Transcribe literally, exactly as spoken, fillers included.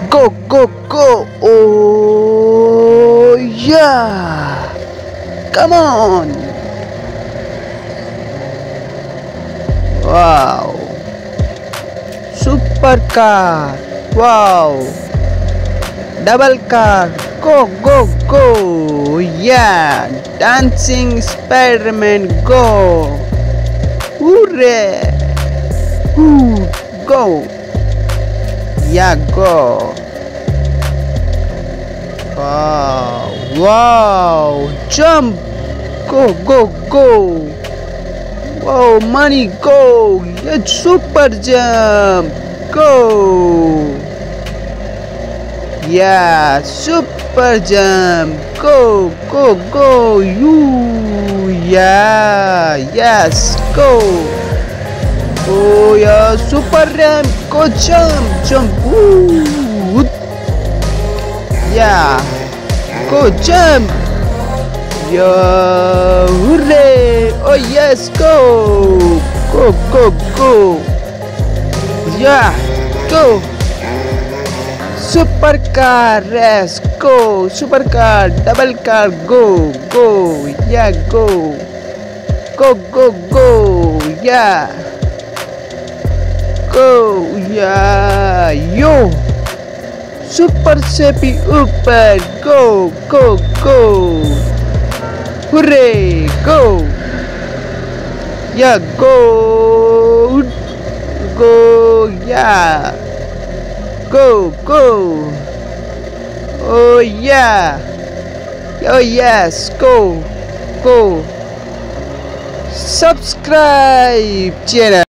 Go, go, go! Oh yeah! Come on! Wow! Supercar! Wow! Double car! Go, go, go! Yeah! Dancing Spiderman! Go! Hooray! Ooh, go! Yeah, go! Wow! Wow! Jump! Go, go, go! Wow, money, go! Yeah, super jump! Go! Yeah, super jump! Go, go, go! You! Yeah! Yes, go! Oh yeah, super ramp! Go jump! Jump! Woo! Yeah! Go jump! Yeah! Hooray! Oh yes, go! Go, go, go! Yeah! Go! Supercar race! Go! Supercar! Double car! Go! Go! Yeah! Go! Go, go, go! Yeah! Go! Yeah! Yo! Super Sepi Upper! Go! Go! Go! Hooray! Go! Yeah! Go! Go! Yeah! Go! Go! Oh yeah! Oh yes! Go! Go! Subscribe channel.